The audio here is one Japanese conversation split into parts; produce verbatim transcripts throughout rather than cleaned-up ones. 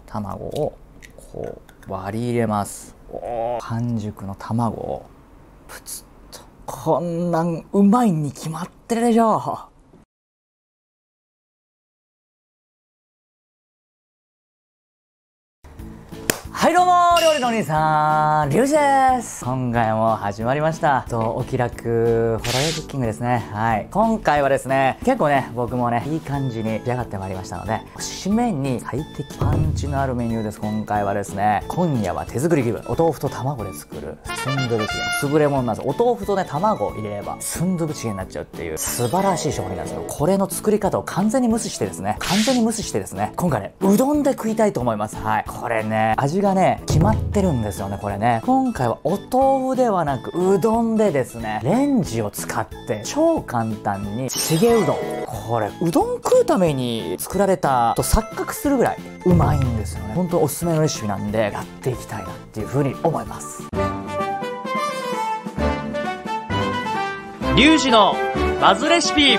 卵をこう割り入れます。おー、半熟の卵をプツッと。こんなんうまいに決まってるでしょ。はいどうも、料理のお兄さん、リュウジです。今回も始まりました。と、お気楽ほろ酔いクッキングですね。はい。今回はですね、結構ね、僕もね、いい感じに仕上がってまいりましたので、締めに最適パンチのあるメニューです。今回はですね、今夜は手作り気分。お豆腐と卵で作るスンドゥブチゲン。優れものなんですよ。お豆腐とね、卵を入れれば、スンドゥブチゲンになっちゃうっていう、素晴らしい商品なんですよ。これの作り方を完全に無視してですね、完全に無視してですね、今回ね、うどんで食いたいと思います。はい。これね、味がね、決まってるんですよね、これね。今回はお豆腐ではなく、うどんでですね、レンジを使って、超簡単に、チゲうどん。これ、うどん食うために作られたと錯覚するぐらいうまいんですよね。本当におすすめのレシピなんで、やっていきたいなっていうふうに思います。リュウジのバズレシピ。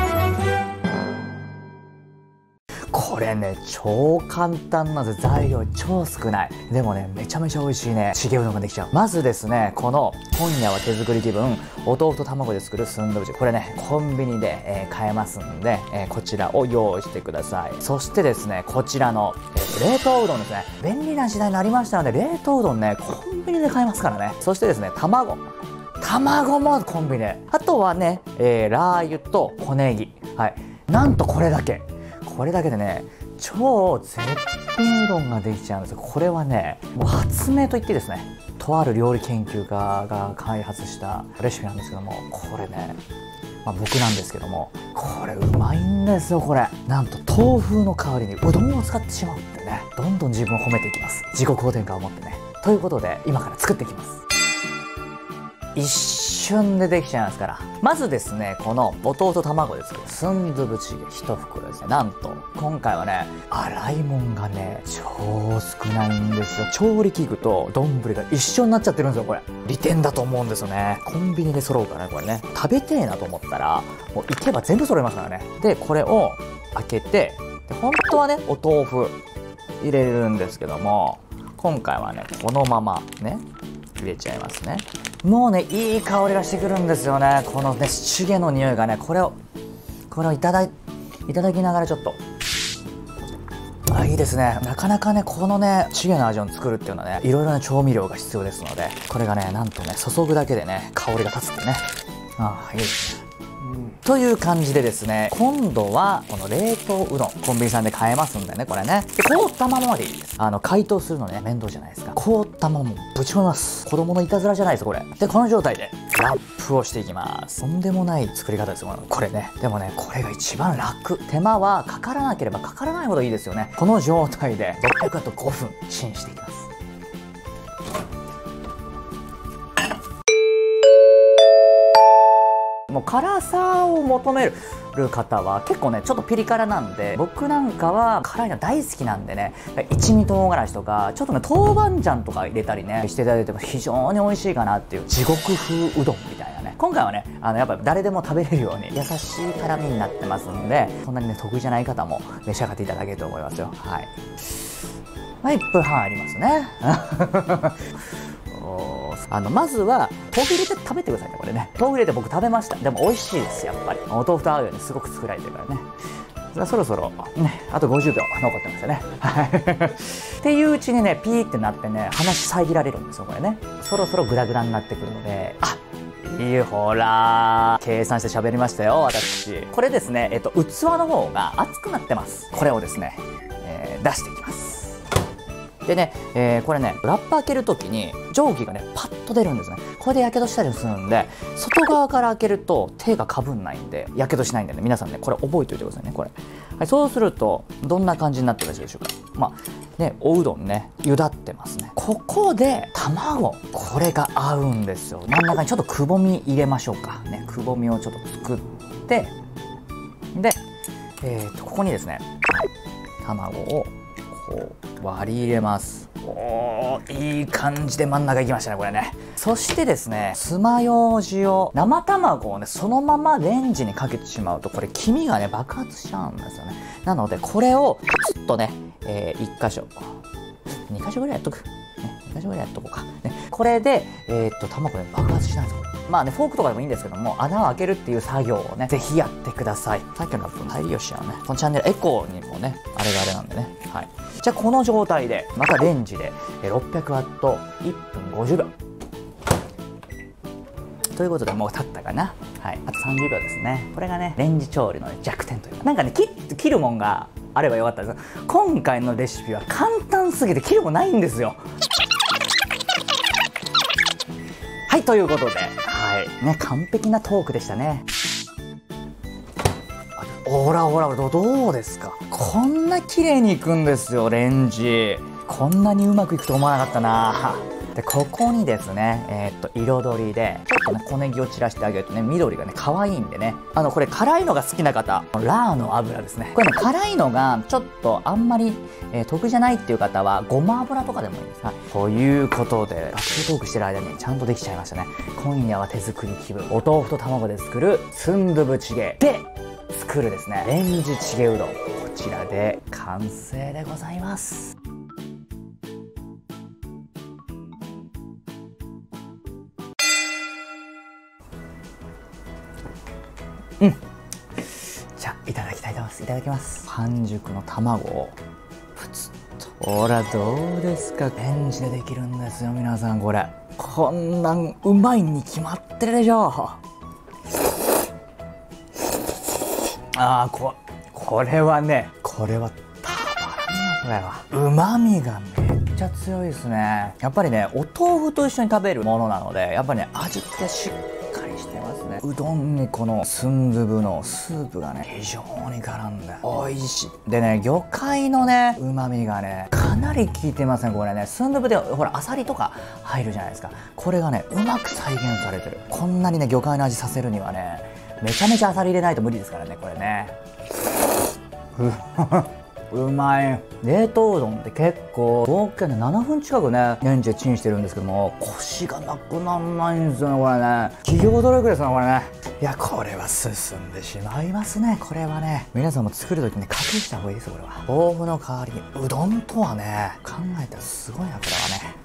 これね、超簡単なんです。材料超少ない。でもね、めちゃめちゃ美味しいね、チゲうどんができちゃう。まずですね、この、今夜は手作り気分、お豆腐と卵で作るスンドゥブチ。これね、コンビニで、えー、買えますんで、えー、こちらを用意してください。そしてですね、こちらの、えー、冷凍うどんですね。便利な時代になりましたので、冷凍うどんね、コンビニで買えますからね。そしてですね、卵。卵もコンビニで。あとはね、えー、ラー油と小ネギ。はい。なんとこれだけ。これだけでね、超絶品うどんができちゃうんですよ。これはね、もう発明といってですね、とある料理研究家が開発したレシピなんですけども、これね、まあ、僕なんですけども、これうまいんですよ、これ。なんと豆腐の代わりにうどんを使ってしまうってね、どんどん自分を褒めていきます。自己肯定感を持ってね。ということで、今から作っていきます。一瞬でできちゃいますから。まずですね、このお豆腐と卵で作るスンドゥブチゲ一袋ですね。なんと、今回はね、洗い物がね、超少ないんですよ。調理器具と丼が一緒になっちゃってるんですよ、これ。利点だと思うんですよね。コンビニで揃うからね、これね。食べてえなと思ったら、もう行けば全部揃いますからね。で、これを開けて、で本当はね、お豆腐入れるんですけども、今回はね、このままね、入れちゃいますね。もうね、いい香りがしてくるんですよね。このね、チゲの匂いがね、これを、これをいただい、いただきながらちょっと。あ、いいですね。なかなかね、このね、チゲの味を作るっていうのはね、いろいろな調味料が必要ですので、これがね、なんとね、注ぐだけでね、香りが立つってね。ああ、いいですね。という感じでですね、今度はこの冷凍うどん、コンビニさんで買えますんでね、これね。で、凍ったままでいいです。あの、解凍するのね、面倒じゃないですか。凍ったままぶち込みます。子供のいたずらじゃないです、これ。で、この状態でラップをしていきます。とんでもない作り方ですよ、これね。でもね、これが一番楽。手間はかからなければかからないほどいいですよね。この状態でろっぴゃくワットごふんチンしていきます。もう辛さを求める方は結構ねちょっとピリ辛なんで、僕なんかは辛いの大好きなんでね、一味唐辛子とかちょっとね豆板醤とか入れたりねしていただいても非常に美味しいかなっていう地獄風うどんみたいなね。今回はねあのやっぱ誰でも食べれるように優しい辛みになってますんで、そんなにね得意じゃない方も召し上がっていただけると思いますよ。はい、まあ、いっぷんはんありますね。あのまずは豆腐入れて食べてくださいね、これね。豆腐入れて僕食べました。でも美味しいです、やっぱり。お豆腐と合うようにすごく作られてるからね。じゃあそろそろね、あとごじゅうびょう残ってますよね。っていううちにね、ピーってなってね、話遮られるんですよ、これね。そろそろグダグダになってくるので、あ、いい、ほら計算して喋りましたよ、私。これですね、えっと、器の方が熱くなってます。これをですね、えー、出していきます。でね、えー、これね、ラップ開けるときに蒸気がね、パッと出るんですね。これでやけどしたりするんで、外側から開けると手がかぶんないんで、やけどしないんでね、皆さんね、これ覚えておいてくださいね、これ。はい、そうすると、どんな感じになってるでしょうか。まあ、ね、おうどんね、茹だってますね。ここで、卵。これが合うんですよ。真ん中にちょっとくぼみ入れましょうか。ね、くぼみをちょっと作って、で、えーと、ここにですね、卵を、こう割り入れます。おー、いい感じで真ん中いきましたね、これね。そしてですね、爪楊枝を、生卵をねそのままレンジにかけてしまうと、これ黄身がね爆発しちゃうんですよね。なのでこれをプツッとね、えー、いっ箇所にかしょぐらいやっとく。ね、にかしょぐらいやっとこうか。ね、これで、えー、っと、卵ね、爆発しないんですよ。まあね、フォークとかでもいいんですけども、穴を開けるっていう作業をね、ぜひやってください。さっきのラップ再利用しちゃうね。このチャンネルエコーにもね、あれがあれなんでね。はい。じゃあ、この状態で、またレンジでろっぴゃくワットいっぷんごじゅうびょう。ということでもう経ったかな。はい。あとさんじゅうびょうですね。これがね、レンジ調理の、ね、弱点というか。なんかね、切切るもんがあればよかったです。今回のレシピは簡単すぎて切るもんないんですよ。はい、ということで、はい。ね、完璧なトークでしたね。ほらほら、どどうですか。こんな綺麗にいくんですよ、レンジ。こんなにうまくいくと思わなかったな。で、ここにですね、えー、っと、彩りで、ちょっとね、小ネギを散らしてあげるとね、緑がね、可愛いんでね。あの、これ、辛いのが好きな方、ラーの油ですね。これね、辛いのが、ちょっとあんまり、えー、得じゃないっていう方は、ごま油とかでもいいです。はい。ということで、学習トークしてる間にちゃんとできちゃいましたね。今夜は手作り気分。お豆腐と卵で作る、スンドゥブチゲで、作るですね、レンジチゲうどん。こちらで完成でございます。うん。じゃあ、いただきたいと思います。いただきます。半熟の卵を、プツッと。ほら、どうですか。レンジでできるんですよ、皆さん、これ。こんなんうまいに決まってるでしょ。ああ、こ、これはね、これはたまらんよ、これは。旨味がめっちゃ強いですね。やっぱりね、お豆腐と一緒に食べるものなので、やっぱりね、味付けしっかりしてますね。うどんにこのスンドゥブのスープがね、非常に絡んで、美味しい。でね、魚介のね、旨味がね、かなり効いてますね、これね。スンドゥブで、ほら、アサリとか入るじゃないですか。これがね、うまく再現されてる。こんなにね、魚介の味させるにはね、めちゃめちゃアサリ入れないと無理ですからね、これね。うまい。冷凍うどんって結構合計ねななふん近くねレンジでチンしてるんですけども、コシがなくなんないんですよね、これね。企業努力ですね、これね。いや、これは進んでしまいますね、これはね。皆さんも作るときに隠した方がいいですよ、これは。豆腐の代わりにうどんとはね、考えたらすごいな、これはね。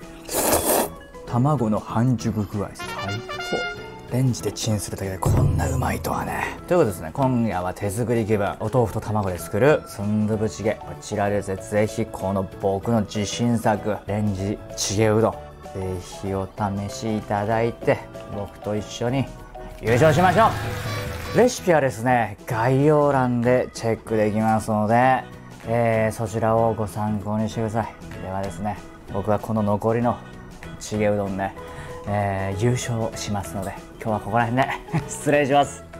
卵の半熟具合最高。レンジでチンするだけでこんなうまいとはね。ということですね、今夜は手作り気分、お豆腐と卵で作るスンドゥブチゲ。こちらですね、ぜひこの僕の自信作、レンジチゲうどん、ぜひお試しいただいて、僕と一緒に優勝しましょう。レシピはですね、概要欄でチェックできますので、えー、そちらをご参考にしてください。ではですね、僕はこの残りのチゲうどんね、えー、優勝しますので、今日はここら辺で失礼します。